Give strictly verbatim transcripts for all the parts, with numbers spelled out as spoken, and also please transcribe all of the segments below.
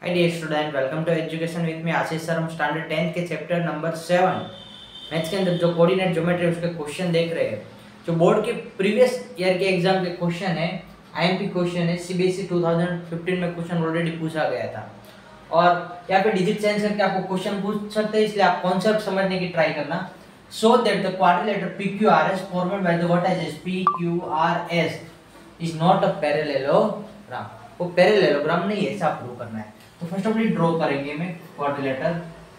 Dear student, welcome to education with me Ashish sir. हम standard tenth के chapter number seven maths के अंदर जो कोऑर्डिनेट ज्योमेट्री उसके क्वेश्चन देख रहे हैं। जो बोर्ड के प्रीवियस ईयर के एग्जाम के क्वेश्चन है, आईएमपी क्वेश्चन है, सीबीएसई दो हज़ार पंद्रह में क्वेश्चन ऑलरेडी पूछा गया था और यहाँ पे डिजिट चेंज करके आपको क्वेश्चन पूछ सकते हैं, इसलिए आप कॉन्सेप्ट समझने की ट्राई करना। So that the quadrilateral P Q R S formed by the vertices P Q R S is not a parallelogram। वो पैरेललोग्राम नहीं है, ऐसा प्रूव करना है। तो फर्स्ट ऑफ ऑल ड्रॉ करेंगे मैं quadrilateral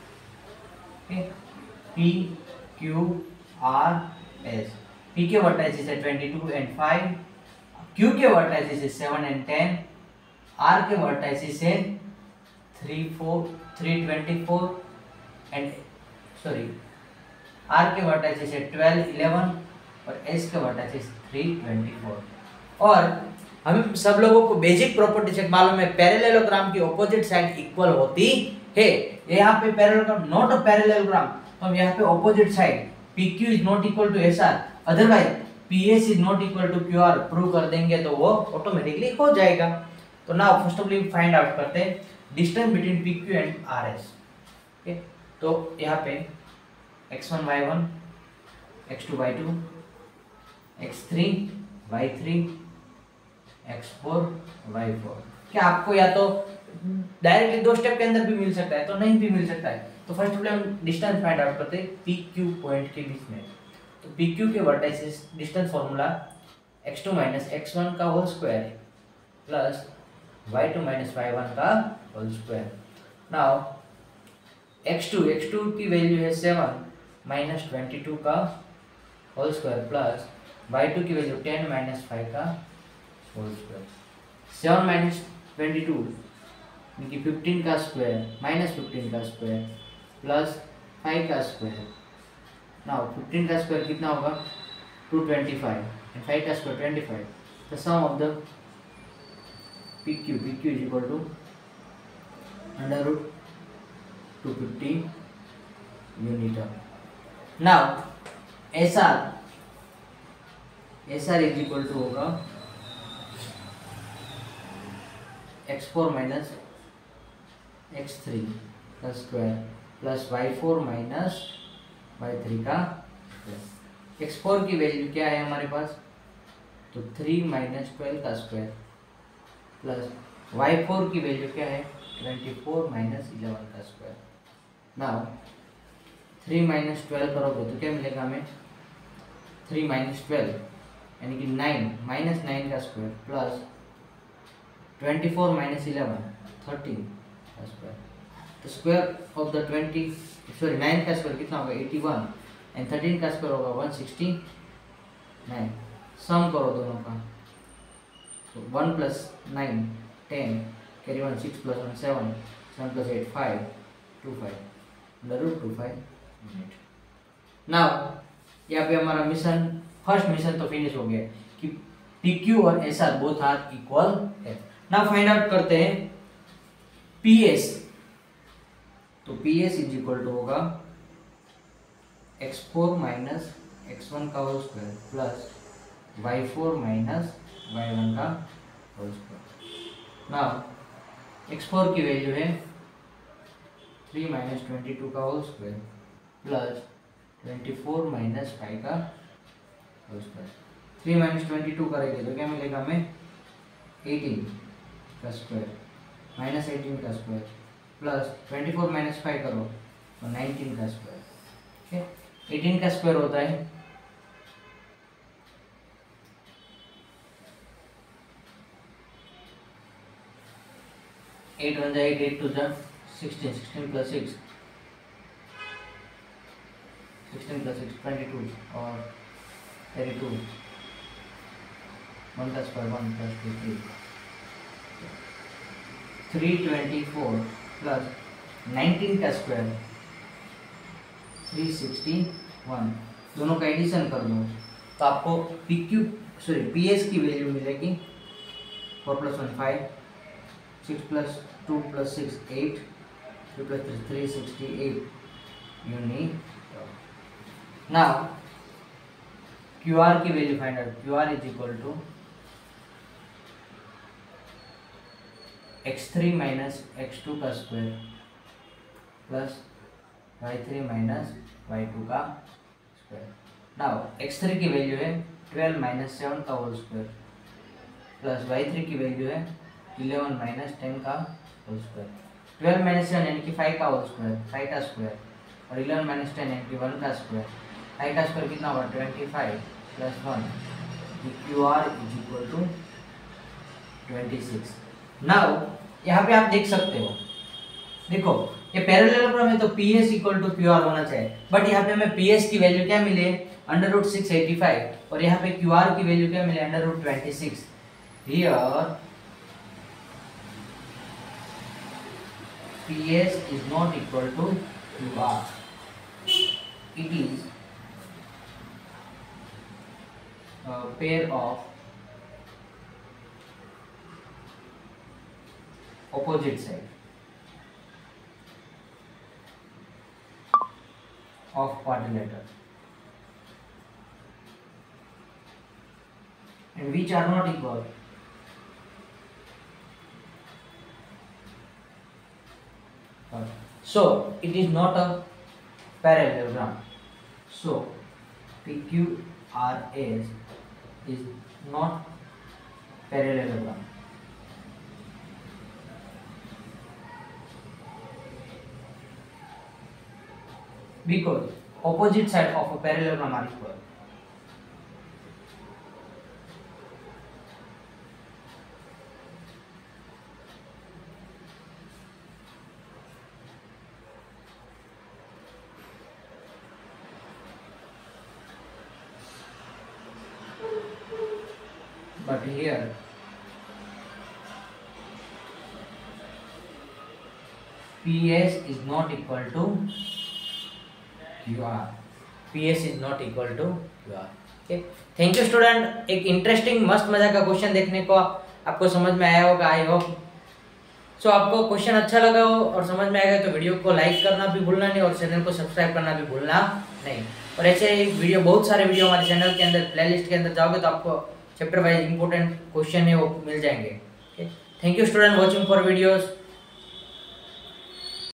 P Q R S। P के वर्टाइसेस है बाईस एंड फाइव, Q के वर्टाइसेस है सेवन एंड टेन, R के वर्टाइसेस है three four three twenty four and sorry R के वर्टाइसेस है ट्वेल्व इलेवन और S के वर्टाइसेस थ्री ट्वेंटी फोर। और हम सब लोगों को बेसिक प्रॉपर्टी से मालूम है, पैरेललोग्राम की ऑपोजिट साइड इक्वल होती है। यहाँ पे पैरेललोग्राम नॉट अ पैरेललोग्राम, तो हम यहाँ पे opposite side P Q is not equal to S R, otherwise P S is not equal to Q R prove कर देंगे तो वो ऑटोमेटिकली हो जाएगा। तो now first of all find out करते हैं distance between P Q and R S। Okay, तो यहाँ पे x one y one, x two y two, x three y three, x four y four. क्या आपको या तो डायरेक्टली दो स्टेप के अंदर भी मिल सकता है, तो नहीं भी मिल सकता है। तो फर्स्ट ऑफ ऑल हम डिस्टेंस फाइंड आउट करते हैं P Q पॉइंट के बीच में। तो P Q के vertices distance formula x two minus x one का whole square plus y two minus y one का whole square. Now x two x two की value है सेवन माइनस ट्वेंटी टू का whole square plus y two की value ten minus five का whole square. Seven minus twenty two यानी fifteen का square minus fifteen का square plus five का square. Now fifteen का स्क्वायर कितना होगा two twenty five and five का square twenty five. The sum of the P Q P Q is equal to under root two fifty unit. Now S R S R is equal to होगा x four minus x three का square plus y four minus y three का square. X four की value क्या है हमारे पास, तो three minus twelve का स्क्वायर प्लस वाई फोर की वैल्यू क्या है ट्वेंटी फोर माइनस इलेवन का square. Now three minus twelve करोगे तो क्या मिलेगा हमें, थ्री माइनस ट्वेल्व यानी कि नाइन माइनस नाइन का square plus twenty four minus eleven thirteen का स्क्वायर। तो square of the twenty sorry nine का स्क्वायर कितना होगा एटी वन एंड थर्टीन का स्क्वायर होगा वन सिक्सटी नाइन। सम करो दोनों का, तो one plus nine ten carry one six plus one seven seven plus eight five two five under root two five unit. Now यहाँ पे हमारा mission first mission तो फिनिश हो गया कि P Q और S R both are equal है। Now find out करते हैं P S। तो P S is equal to होगा x four minus x one का whole square plus y four minus y one का whole square. Now x four की value है three minus twenty two का whole square plus twenty four minus five का whole square. Three minus twenty to करेंगे तो क्या मिलेगा हमें एटीन का स्क्वायर माइनस एटीन का square plus twenty four minus five करो तो नाइनटीन का स्क्वायर। ठीक, एटीन का स्क्वायर होता है एट वन जा एट, एट टू जा sixteen, sixteen plus six sixteen plus six twenty two और थर्टी टू वन का square one plus two three three twenty four plus nineteen का स्क्वायर थ्री सिक्सटी वन। दोनों का addition कर दो तो आपको P Q sorry P S की वैल्यू मिलेगी four plus one five, six plus two plus six eight, three plus three three sixty eight unit. Now Q R की value find out, Q R is equal to x three minus x two का square plus y three minus y two का square. Now x three की value है twelve minus seven का whole square plus y three की value है eleven minus ten का whole square. Twelve minus seven यानी कि फाइव का होल स्क्वायर, फाइव का स्क्वायर, और इलेवन माइनस टेन यानी कि वन का स्क्वायर। फाइव का स्क्वायर कितना हुआ twenty five plus one, Q R is equal to twenty six. Now यहाँ पे आप देख सकते हो, देखो ये पैरेललोग्राम है तो P S equal to Q R होना चाहिए, बट यहाँ पे हमें पी एस की वैल्यू क्या मिले under root six eighty five और यहाँ पे क्यू आर की वैल्यू क्या मिले under root twenty six. Here P S is not equal to Q R. It is a pair of opposite side of quadrilateral and which are not equal. So it is not a parallelogram. So P Q R S is not parallelogram. Because opposite side of a parallelogram are equal. But here P S is not equal to Q R. P S is not equal to Q R. Okay. Thank you student. एक interesting मस्त मजा का question देखने को आपको समझ में आया होगा, आई होप। सो आपको क्वेश्चन अच्छा लगा हो और समझ में आएगा तो वीडियो को लाइक करना भी भूलना नहीं और चैनल को सब्सक्राइब करना भी भूलना नहीं। और ऐसे वीडियो, बहुत सारे वीडियो हमारे चैनल के अंदर प्लेलिस्ट के अंदर जाओगे तो आपको चैप्टर वाइज इंपॉर्टेंट क्वेश्चन है वो मिल जाएंगे। Thank you student watching for videos.